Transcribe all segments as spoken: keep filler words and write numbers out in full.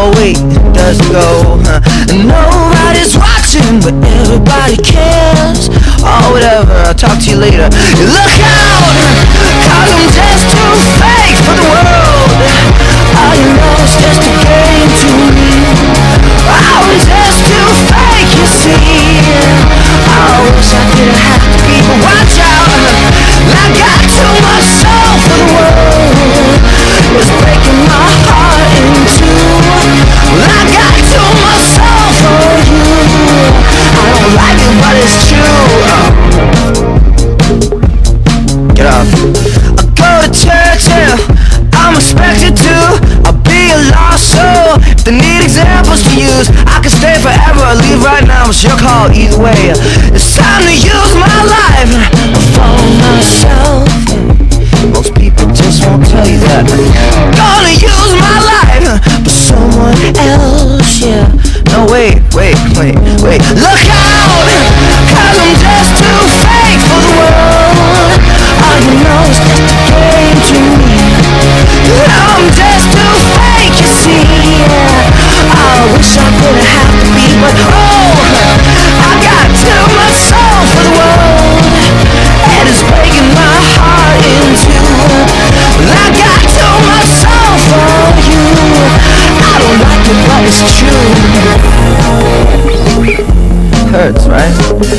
Oh wait, it doesn't go, huh? Nobody's watching, but everybody cares. Oh whatever, I'll talk to you later. Look out, cause I'm just too fake for the world. All you know is just a game to me. I'm just too fake, you see. I wish I didn't have to be, but watch out, I got too much soul for the world. It's breaking my heart in two. Well, I got too much soul for you. I don't like it, but it's true. Get off. I go to church, yeah, I'm expected to. I'll be a lost soul. If they need examples to use, I can stay forever or leave right now. It's your call either way. It's time to use my life for myself. Most people just won't tell you that. Gonna use my life for someone else, yeah. No, wait, wait, wait, wait. Look out, cause I'm just too fake for the world. All you know is just a game to me. I'm just too fake, you see, yeah. I wish I didn't have to be, but oh, I got too much soul for the world. And it's breaking my heart in two. I got too much soul for you. I don't like it, but it's true. Hurts, right?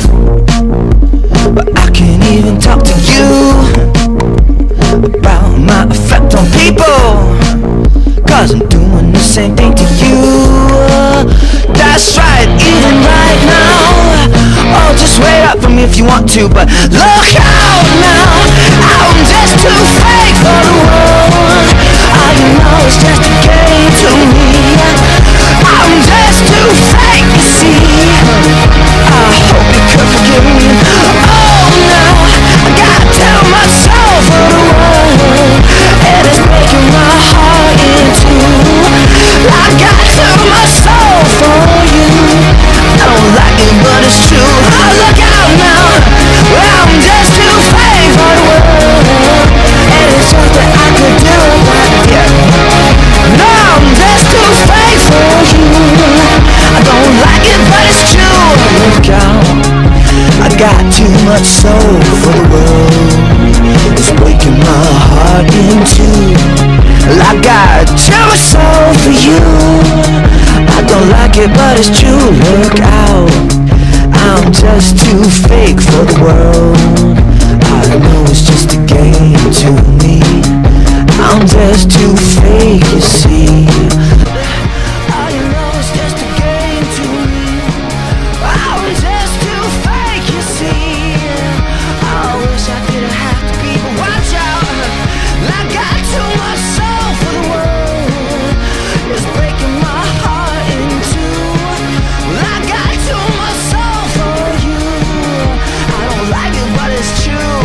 But I can't even talk to you about my effect on people, cause I'm doing the same thing to you. That's right, even right now. Oh, just wait up for me if you want to, but look out now, I'm just too fake for the world. All you know is just a game to me. I'm just too fake, you see. I hope you could forgive me. Oh no, I got too much soul for the world. It is breaking my heart in two. I got too much soul for you. I don't like it, but it's true. Oh, look out now, well, I'm just too fake for the world. And it's just that I could do it right, yeah. No, I'm just too fake for you. I don't like it, but it's true. Look out, I got too much soul for the world. It's breaking my heart in two. I got too much soul for you. I don't like it, but it's true. Look out, I'm just too fake for the world. I know it's just a game to me. I'm just too fake, you see. All you know is just a game to me. I'm just too fake, you see. I wish I didn't have to be, but watch out, I got too much soul for the world. It's breaking my heart in two. Well, I got too much soul for you. I don't like it, but it's true.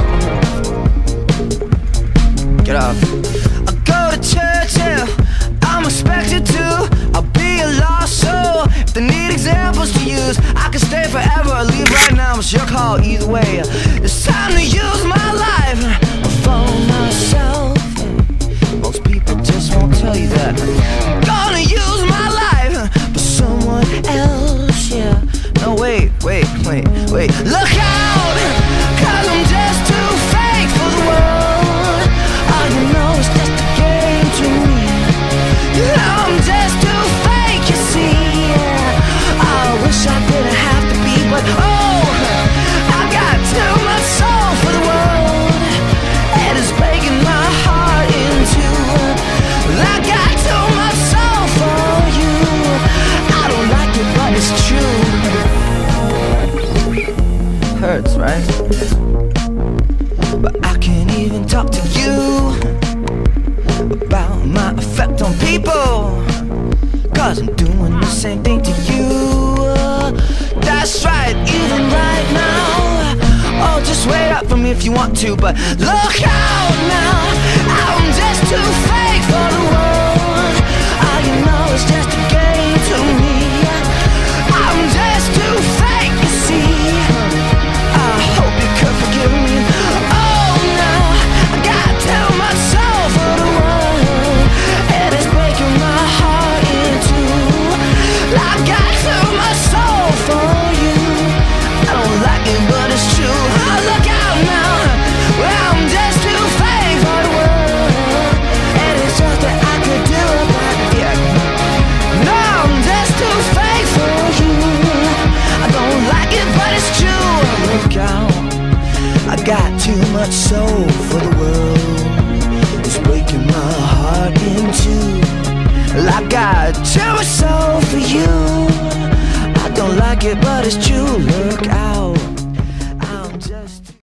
Oh. Get off. I go to church, yeah, I'm expected to. I'll be a lost soul. If they need examples to use, I can stay forever or leave right now. It's your call either way. It's time to use my life for myself. Most people just won't tell you that. Gonna use my life for someone else, yeah. No, wait, wait, wait, wait. Look out, cause I'm just too fake for the world. All you know is just a game to me. I'm just too fake, you see, yeah. I wish I didn't have to be, but oh, I got too much soul for the world. It is breaking my heart in two. I got too much soul for you. I don't like it, but it's true. Hurts, right? But I can't even talk to you about my effect on people, cause I'm doing the same thing to you. That's right, even right now. Oh, just wait up for me if you want to, but look out now, I'm just too fake for the world. All you know is just a game to me. I'm just too fake, you see. I hope you could forgive me. Oh no, I got too much soul for the world. It is breaking my heart in got too much soul for the world. It's breaking my heart in two. Well, I got too much soul for you. I don't like it, but it's true. Look out.